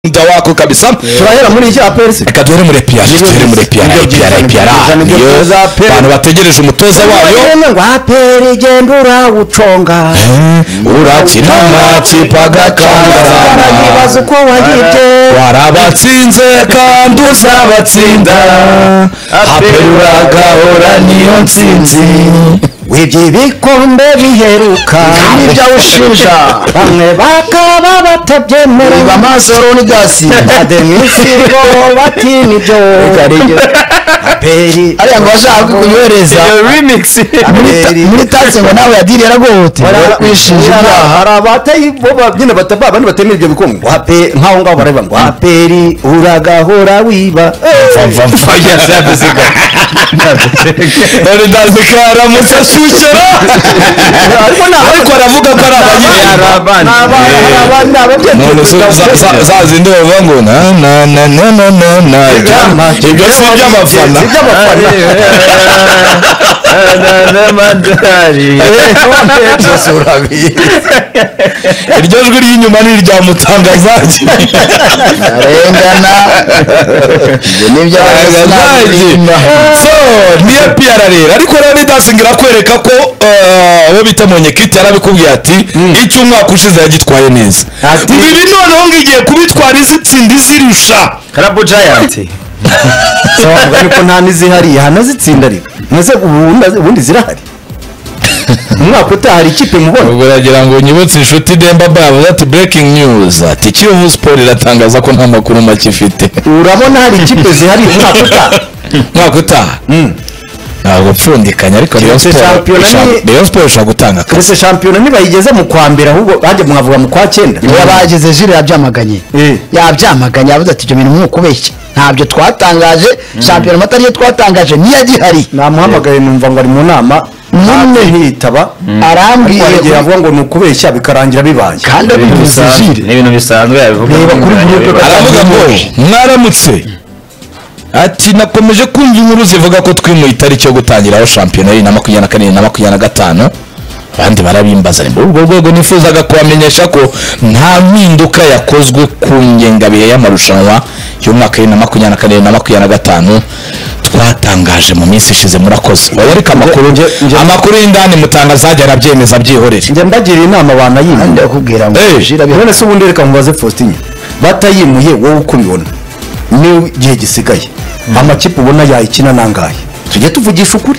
wako kabisa turahera muri iki aperse akaduhere muri PR abantu bategereje umutoza wayo ngo aperi gendura uconga urakina amakipe agakangara nibaza uko wagite warabatsinze kandi uzabatsinda aperi uragahora niyo nsinzi wibye bikombe biheruka n'ibyo ushinja bamwe bakaba batabyemera bamazoro ni gasi ademisiro bati nibyo aperi ariya ngo bashaka kunyohereza remix muri taxe ngo nawe yadiri yaragohote kwishinja hari abatayi bo babyina bataba abandi batemera ibyo bikombe aperi nkaho ngaho bareba ngo aperi uragahora wiba ndazikara musasukera ariko aravuga ko ari abanyarwanda zazindi bavuga ngo na ibyo si iby'abafana iryo jwi ry'inyuma ni irya mutangazaji arengana nibyo so niyo PR rero ariko rero dasingira kwereka ko abo bita Monyekiti yarabikubwiye ati icyo umwaka ushize yagitwaye neza ibi noneho ngiye kubitwara izitsinda izirusha Karabo Giant so ariko nta nizihari hanazitsinda ariko nese ubundi zirahari umwaka utahari ikipe mubona ubwo ragira ngo nyibutse inshuti Demba Baba ati breaking news ati Kiyovu Sport iratangaza ko nta makuru make ifite urabona hari ikipe zihari umwaka utaha ntabwo pfundikanya ariko Rayon Sport ishobora gutanga akazi ese shampiyona nibayigeze mu kwa mbere ahubwo bajye mwavuga mu kwa 9 yabageze jire yabyamaganye yavuze ati ibyo bintu mwukubeshye ntabyo twatangaje shampiyona matari twatangaje niya gihari namuhamagaye numva ngo ari mu nama none hitaba arambwiye yavuga ngo nukubeshya bikarangira bibaye kandi bivuze jire n'ibintu bisanzwe yabivuga kuri groupe aravuga ngo mwaramutse ati nakomeje kumva inkuru zivuga ko twimuye itariki yo gutangiraho shampiyona ya 2024 na 2025 abandi barabimbaza muri ubwo rwego nifuzaga kubamenyesha ko nta mpinduka yakozwe ku ngengabihe y'amarushanwa y'umwaka wa 2024 na 2025 twatangaje mu minsi ishize murakoze ariko amakuru y'indani mutangazaje arabyemeza byihorere njye mbagira inama banayimye ndakubwira ngo jira bihone se ubundi reka mubaze Faustin batayimuye wowe uko ubibona ni gihe gisigaye amakipe ubona yayikina nangahe tujye tuvugisha ukuri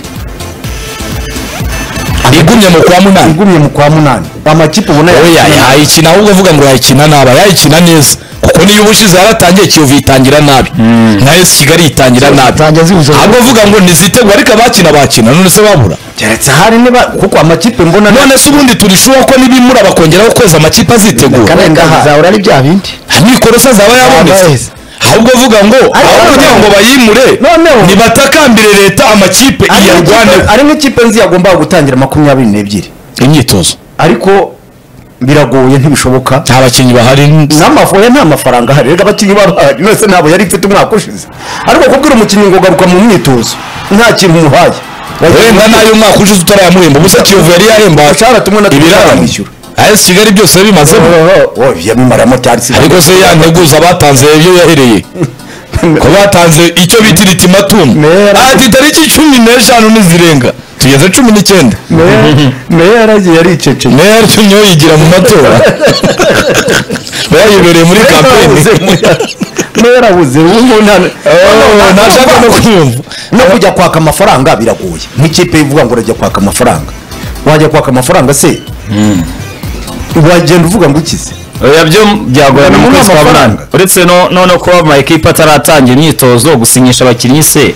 igumye mu kwa munani amakipe ubona yayikina ahubwo uvuga ngo yayikina naba yayikina neza kuko niyo ubushize yaratangiye Kiyovu itangira nabi nayo Kigali itangira nabi ahubwo uvuga ngo nizitegwa ariko bakina none se babura keretse hari niba kuko amakipe mbona none se ubundi turishuwa ko nibimura bakongeraho kweza amakipe azitegura kandi zahora ari bya bindi amikorosa zaba yabonetse ahubwo uvuga ngo aho kugira ngo bayimure nibatakambire leta amakipe iyarwane ari nk'ikipe nzi yagomba gutangira 22 imyitozo ariko biragoye ntibishoboka nta bakinyi bahari n'amafoya nta mafaranga hari rega abakinyi bahari nose nabo yari ifite umwaka ushize ariko kubwira umukinyi ngo garuka mu myitozo nta kintu muhaye wenda nayo umwaka ushize utarayamuhemba ubusa Kiyovu yari yahemba ibiraramishyura AS Kigali byose bimaze yabimaramo cyarisi ariko se yanteguza batanze ibyo yahereye ko batanze icyo bita ultimatum ati tariki 15 nizirenga tugeze 19 meya yari icece meya cyo yigira mu matora bayibereye muri campaign meya abuze nashaka no kumva no kujya kwaka amafaranga biragoye nk'ikipe ivuga ngo urajya kwaka amafaranga wajya kwaka amafaranga se wagenda uvuga ngo ukize byo byagorana mu kwezi kwa munani uretse no kuba ama equipe ataratangira imyitozo gusinyisha abakinnyi se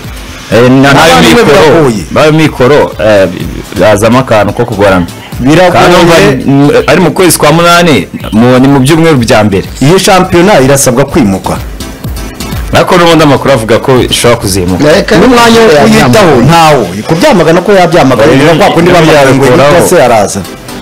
nayo mikoro azama akantu ko kugorana biragoye ari mu kwezi kwa munani ni mu byumweru bya mbere iyi shampiyona irasabwa kwimuka ariko n'ubundi amakuru avuga ko ishobora kuzimuka n'umwanya wo kuyitaho ntawo kubyamagana ko yabyamagana kwa kundi bamagana ngo yitase araza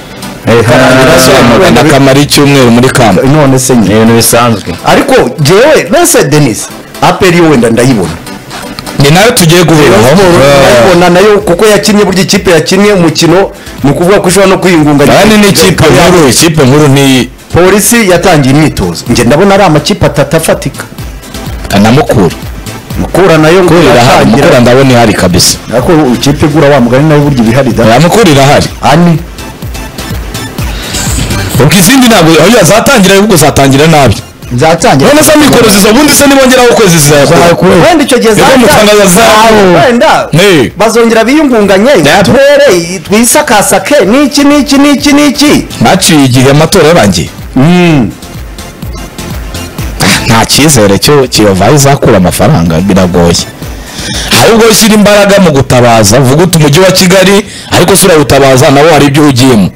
nakamara icyumweru muri kampo none se ibintu bisanzwe ariko jewe nese Denis aperi wenda ndayibona ni nayo tugiye guhura nayo kuko yakinnye burya ikipe yakinnye umukino ni ukuvuga ko ushobora no kwiyungunganya kandi ni ikipe nkuru ni polisi yatangiye imyitozo njye ndabona ari amakipe atatu afatika kanamukura mukura nayo ngo yatangira mukura ndabona ihari kabisa ariko ikipe igura wa mugani nayo burya ibihari da mukura irahari ani ubwo izindi ntabwo aho yazatangira ahubwo zatangira nabi nzatangira none se mikoro zizo ubundi se nibongeraho ukwezi zizakora wenda icyo gihe wenda bazongera biyungunganye turere twisakasake n'iki baciye igihe amatora yarangiye nta cyizere cyo Kiyovu izakura amafaranga biragoye ahubwo ushyira imbaraga mu gutabaza vuga uti umujyi wa Kigali ariko sura gutabaza nabo hari ibyo ugiyemo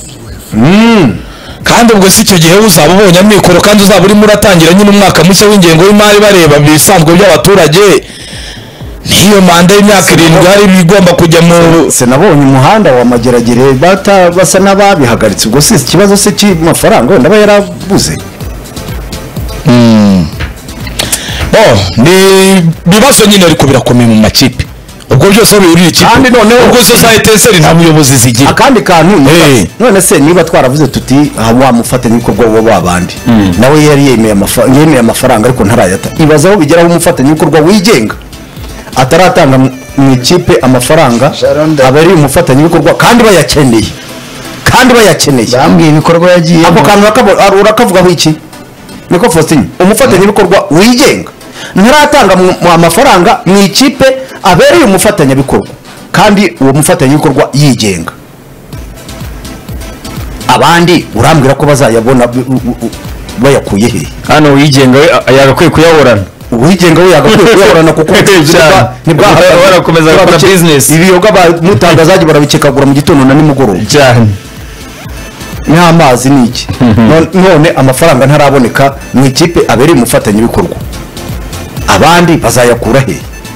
kandi ubwo si icyo gihe uzaba ubonye amikoro kandi uzaba urimo uratangira nyine umwaka mushya w'ingengo y'imari bareba ibisanzwe by'abaturage niyo manda y'imyaka 7 hari igomba kujya mu sinabonye umuhanda wa Mageragere basa n'ababihagaritse ubwo si ikibazo se cy'amafaranga wenda aba yarabuze ni bibazo nyine ariko birakomeye mu makipe ubwo byose bihurira ikipe ubwo societe seri nta muyobozi zigira akandi kantu none se niba twaravuze tuti wa mufatanyabikorwa w'abandi nawe yari yemeye amafaranga ariko ntarayata ibazaho bigeraho umufatanyabikorwa wigenga ataratanga mu ikipe amafaranga aba ari umufatanyabikorwa kandi bayakeneye bambwiye ibikorwa yagiye ako kantu urakavugaho iki niko Faustin umufatanyabikorwa wigenga ntaratanga amafaranga mu ikipe abereye umufatanyabikorwa kandi uwo mufatanyabikorwa yigenga abandi urambwira ko bazayabona bayakuye he hano wigenga yagakwiye kuyaborana uwigenga we yagakwiye kuyaborana kuko barakomeza gukora business ibiyoga mutangazaje barabikekagura mu gitondo na nimugoroba cyane n'amazi niki none amafaranga ntaraboneka mu ikipe abereye umufatanyabikorwa abandi bazayakura he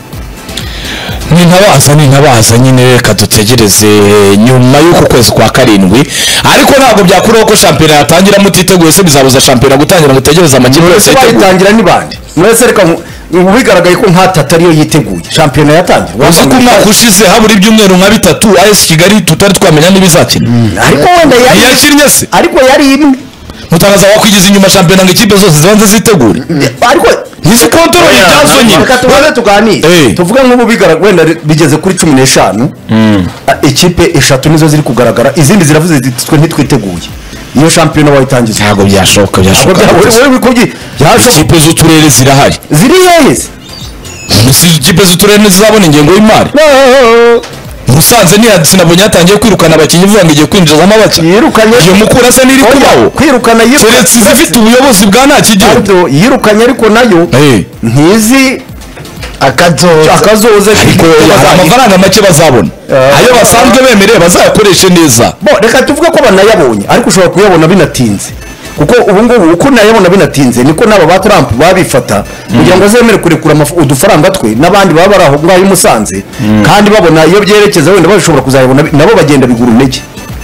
nintabaza nyine reka dutegereze nyuma y'uko kwezi kwa 7 ariko ntabwo byakuraho ko shampiyona yatangira mutiteguye se bizabuza shampiyona gutangira mutegereza amakipe yose bayitangira n'ibandi mwese reka bigaragaye ko nk'atatu ariyo yiteguye shampiyona yatangira uzi ko umwaka ushize habura ibyumweru nka 3 AS Kigali tutari twamenya n'ibizakina ariko wenda yakinnye se ariko yari imwe Mutoza wakwigiza inyuma shampiyona ngo ikipe zose zibanze zitegure ariko nizi kontrol y'ibyazo nyine reka tubanze tuganire tuvuge nk'ubu bigaragara wenda bigeze kuri 15 ikipe 3 nizo ziri kugaragara izindi ziravuze twe ntitwiteguye iyo shampiyona wayitangiza ntabwo byashoboka ikipe z'uturere zirahari ziri hehe ikipe z'uturere ntizizabona ingengo y'imari Musanze sinabonye yatangiye kwirukana abakinnyi vuga ngo igiye kwinjizamo abakinnyi iyo mukura se niri kubaho kwirukana keretse zifite ubuyobozi bwa nta kigihugu yirukanye ariko nayo ntizi akazoze ariko amafaranga make bazabona ayo basanzwe bemereye bazayakoreshe neza reka tuvuge ko banayabonye ariko ushobora kuyabona binatinze kuko ubu ngubu uko nayabona binatinze niko n'aba ba Trump babifata kugira ngo zemere kurekura udufaranga twe n'abandi baba bari aho ngaho i Musanze kandi babona iyo byerekeza wenda bashobora kuzayabona nabo bagenda bigura intege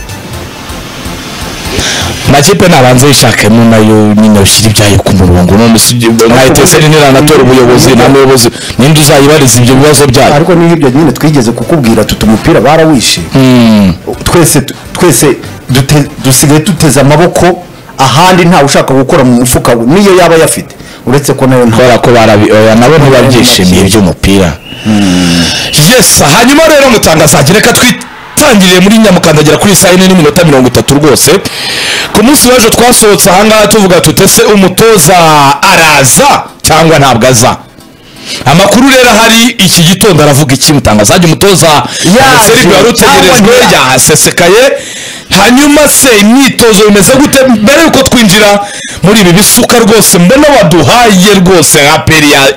makipe nabanze yishakemo nayo nyine ushyira ibyayo ku murongo none mwayiteseri niranatora ubuyobozi na muyobozi ninde uzayibariza ibyo bibazo byayo ariko n'ibyo nyine twigeze kukubwira tuti umupira barawishe twese dusigaye duteze amaboko ahandi ntawe ushaka gukora mu mufuka we niyo yaba yafite uretse ko nayo ntabwo ko nabo ntibabyishimiye iby'umupira yes hanyuma rero mutangazaje reka twitangiriye muri Nyamukandagira kuri saa 4:30 rwose ku munsi w'ejo twasohotse ahangaha tuvuga tutese umutoza araza cyangwa ntabwo aza amakuru rero hari iki gitondo aravuga iki mutangazaje umutoza Seribyo yarutegerejwe yasesekaye hanyuma se imyitozo imeze gute mbere yuko twinjira muri ibi bisuka rwose mbona waduhaye rwose aperi ya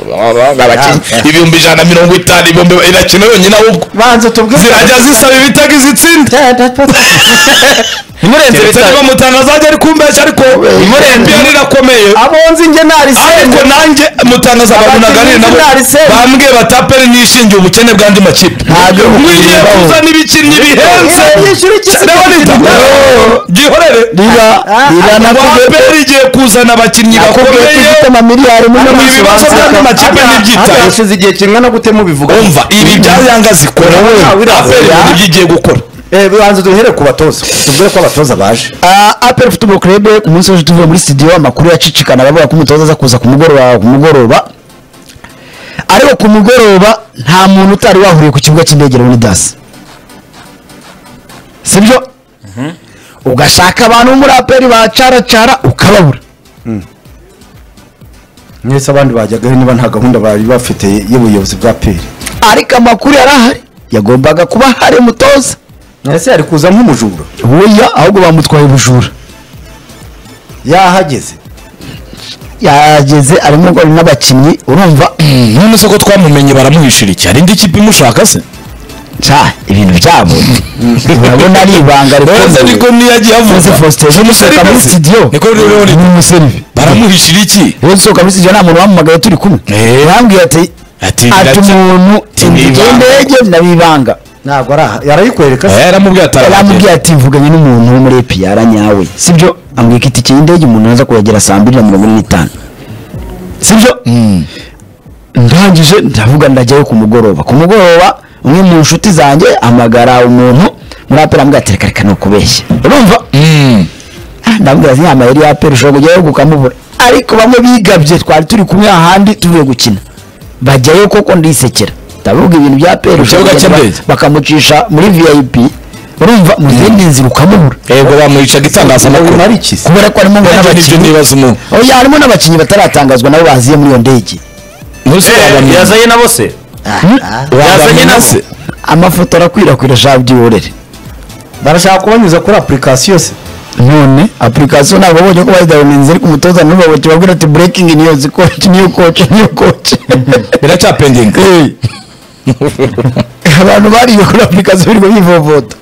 150 irakina yonyine ahubwo zirajya zisaba ibitego izitsinda imurenze bitari mutangazaje ari kumbesha ariko imurenze irakomeye abonzi nge nari se ariko nanjye mutangaza babunaganire nabo bambwe batapere nishingiye ubukene bw'andi makipe ngiye kuzana ibikinnyi bihenze gihorere igiye kuzana abakinnyi bakomeye ibibazo by'andi makipe n'ibyitaye hashize igihe kingana gute mubivuga umva ibi bya Yanga zikora aperi nibyo igiye gukora bibanza duhere ku batoza tubwire ko abatoza baje APR Football Club ku munsi w'ejo tuvuye muri studio amakuru yacicikana bavuga ko umutoza aza kuza ku mugoroba ariko ku mugoroba nta muntu utari wahuriye ku kibuga cy'indege Leonidas sibyo ugashaka abantu muri APR bacaracara ukababura mwese abandi bajyagaho niba nta gahunda bari bafite y'ubuyobozi bwa APR ariko amakuru yarahari yagombaga kuba hari umutoza ese yari kuza nk'umujura oya ahubwo bamutwaye ubujura yageze arimo ngo n'abakinnyi urumva none se ko twamumenye baramuhishira iki hari indi kipe imushaka se ibintu byabo urabona ari ibanga rikomeye niko niyagiye avuga soka muri studio niko rero ni umuservi baramuhishira iki rero soka muri studio nta muntu wamumagaye turi kumwe yambwiye ati umuntu indege nabibanga ntabwo yarayikwereka yaramubwiye ati mvuganye n'umuntu wo muri EPR nyawe sibyo ambwiye ko itike y'indege umuntu aza kuyagera 2:45 sibyo ndangije ndavuga ndajyayo ku mugoroba umwe mu nshuti zanjye amagara umuntu muri APR ambwiye ati reka no kubeshya urumva ndabwira ati nyama yari APR ushobora kujyayo gukamubura ariko bamwe bigabye twari turi kumwe ahandi tuvuye gukina bajyayo koko ndisekera ndavuga ibintu bya APR bakamucisha muri VIP urumva mu zindi nzira ukamubura yego bamuyicaga itangazamakuru kubera ko harimo n'abakinnyi harimo n'abakinnyi bataratangazwa nabo baziye muri iyo ndege yazaye na bose yazanye na se amafoto arakwirakwira Dore barashaka kubanyuza kuri application se none application ntabwo babonye ko bayidawuninze ariko umutoza n'ubu babwira ati breaking news new coach biracyapendinga abantu bariye kuri application birimo bivovota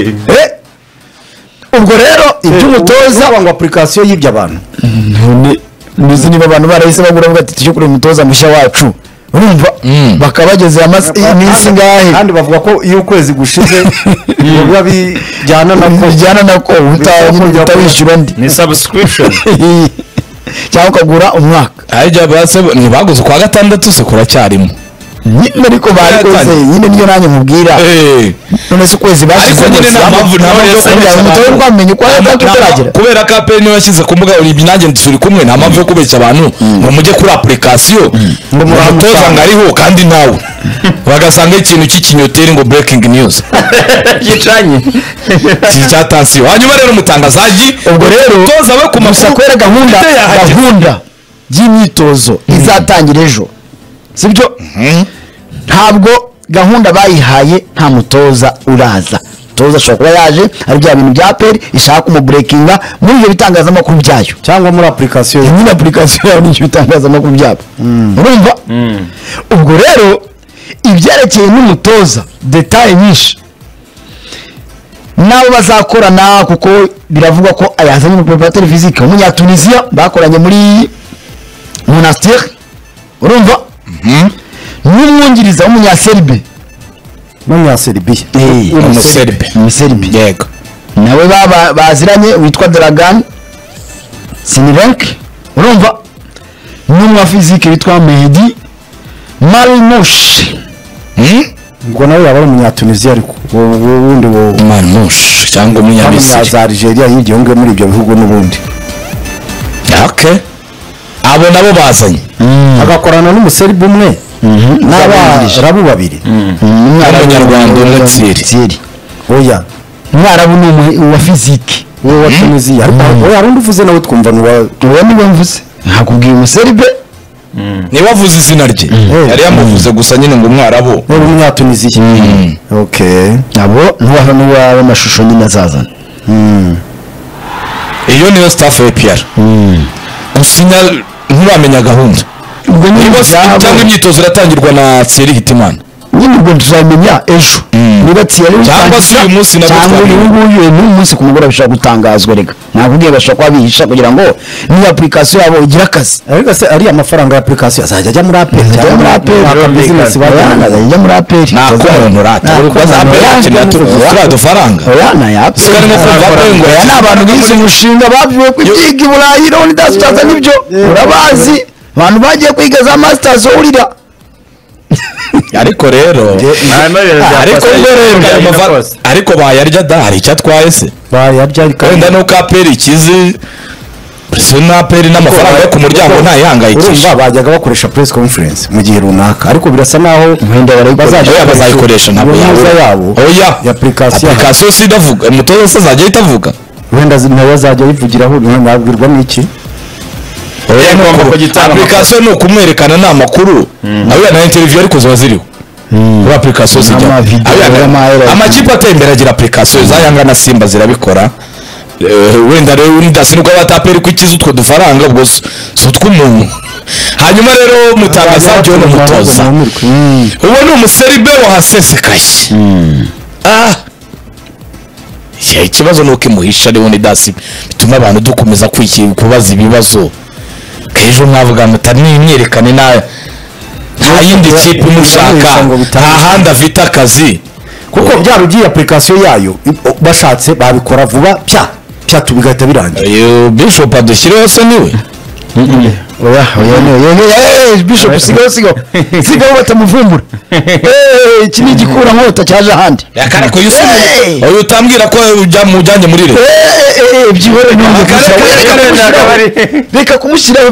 ubwo rero iby'umutoza ngo application yibye abantu none nizi niba abantu barahise bagura bavuga ati tujye kuri umutoza mushya wacu urumva bakabageze iminsi ngahe kandi bavuga ko iyo ukwezi gushize biba bijyana nako utawishyura undi ni subscription cyangwa ukagura umwaka ntibaguze kwa gatandatu se kuracyarimo nyine ariko barikoze nyine niyo nanjye mubwira none se ukwezi bashize ariko nyine nta mpamvu umutoza twamenye ko ataragera kubera ko APR niyo yashyize ku mbuga uri nanjye turi kumwe nta mpamvu yo kubeshya abantu ngo mujye kuri application ngo umutoza ngo ariho kandi nawe bagasanga ikintu cy'ikinyoteri ngo breaking news gicanye cyatansiyo hanyuma rero umutangazaji ubwo rero umutoza we ku makuru kwera gahunda y'imyitozo izatangira ejo sibyo ntabwo gahunda bayihaye nta mutoza uraza mutoza ashobora kuba yaje ari bya bintu bya APR ishaka kumubreakinga muri ibyo bitangazamakuru byayo cyangwa muri application nyine application yayo n'icyo bitangazamakuru byabo urumva ubwo rero ibyerekeye n'umutoza detaye nyinshi nabo bazakorana kuko biravugwa ko ayazanye umupreparateur physique w'umunyatunisia bakoranye muri Monastir urumva n'umwungiriza w'umunyaserbe umuserbe yego nawe baziranye witwa Dragan Sinirenk urumva n'umwa physique witwa Mehdi Malmouche ngo nawe yaba ari umunyatunisia ariko wundi Malmouche cyangwa umunyamisiri za Algeria y'igihugu muri ibyo bihugu n'ubundi abo nabo bazanye agakorana n'umuserbe umwe n'abarabu babiri n'abanyarwanda n'Thierry oya umwarabu ni uwa physique wowe wa Tunisia ariko hari undi uvuze nawe twumva uwa niwe mvuze nakubwiye umuserbe niba avuze izina rye yari yamuvuze gusa nyine ngo umwarabu wowe umunyatunisia abo n'uwa amashusho nyine azazana iyo niyo staff ya APR usinya nturamenya gahunda cyangwa imyitozo iratangirwa na Thierry Hitimana nyine ubwo tuzamenya ejo niba Thierry cyangwa se uyu munsi cyangwa uyu munsi ku mugoroba bishobora gutangazwa rega nakubwiye bashobora kuba bihisha kugira ngo niyo application yabo igira akazi ariko se ari amafaranga ya application azajya ajya muri APR ajya muri APR business ajya muri APR nako umuntu rata udufaranga yana yapi ni abantu bize umushinga bavuye kwiga i Burayi none ndasutaza nibyo urabazi abantu bagiye kwiga za masters urira ariko rero ariko bayarya da hari icyo atwaye se bayarya wenda nuko aperi ikizi so na aperi n'amafaranga yo ku muryango ntayihangayikisha urumva bajyaga bakoresha press conference mu gihe runaka ariko birasa naho bazayikoresha ntabwo yabo oya application si idavuga Mutoza se azajya itavuga wenda nawe azajya yivugiraho nabwirwa n'iki application ni ukumwerekana n'amakuru abiya na interview ariko ziba ziriho kuri application zijya amakipe ateye imbere agira application zayanga na Simba zirabikora wenda rero ndasinuka bataperi kwikiza utwo dufaranga ubwo so tw'umuntu hanyuma rero mutangaza byo no Mutoza uwo ni umuseribe wahasesekaye ikibazo ni uko imuhisha rero ni dasi bituma abantu dukomeza kubaza ibibazo kejo mwavuga mutari nimyerekane nta yindi kipe mushaka nta handi afite akazi kuko byarugiye application yayo bashatse babikora vuba pya tubigahita birangira Bishop adushyireho se niwe Bishop sigo batamuvumbura iki ni igikura nkota cyaje ahandi yakara ko yusumu oyo utambwira ko ujyanye muri leta byihore reka kumushyiraho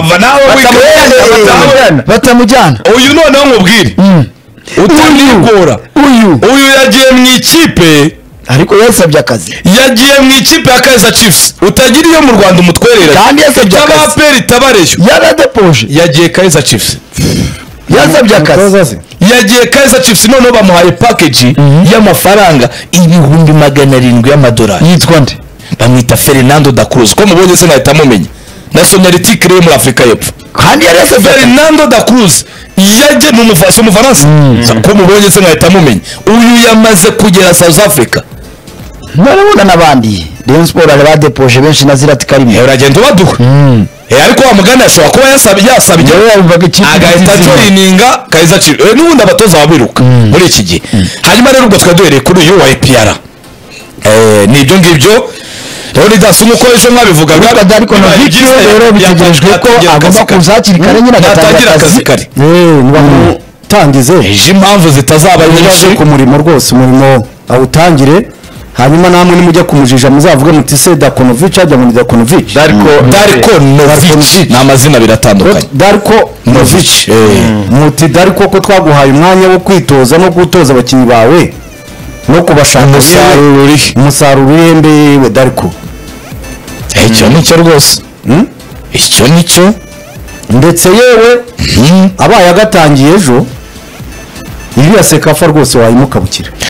batamujyana uyu noneho nkubwire utamwigora uyu yagiye mu ikipe ariko yasabye akazi yagiye mu ikipe ya Kaizer Chiefs utagira iyo mu Rwanda umutwerera kandi yasabye akazi y'abaperi tabareyo yaradepoje yagiye Kaizer Chiefs yasabye akazi yagiye Kaizer Chiefs noneho bamuhaye package y'amafaranga ibihumbi 700 y'amadolari yitwa nde bamwita Fernando da Cruz ko mubonye se nahita mumenya nationality créée muri Afrika y'Epfo kandi yarasabye Fernando da Cruz yaje mu Mufaransa ko mubonye se nahita mumenya uyu yamaze kugera South Africa narabona nabandi Rayon Sport ari badepoje benshi na Zirati Karimo uragenda ubaduha ariko wa mugana ashobora kuba yasabye agahita joininga Kaizer Chiefs n'ubundi abatoza babiruka muri iki gihe hanyuma rero ubwo twaduhereye kuri uyu wa EPR nibyo ngibyo rero ndasa nkuko ejo mwabivugaga ariko no Ibyo rero bitegerejwe ko agomba kuzakira kare nyine agatangira akazi kare tangize ejo impamvu zitazaba nyinshi ku murimo rwose umurimo awutangire hanyuma namwe nimujya kumujija muzavuga muti se Dakonovic ajya muri Dakonovic Darkonovic n'amazina biratandukanye Darkonovic muti Darko ko twaguhaye umwanya wo kwitoza no gutoza abakinyi bawe no kubashaka umusaruro urembe we Darko icyo nicyo rwose icyo nicyo ndetse yewe abaye agatangiye ejo iriya sekafa rwose wayimukabukira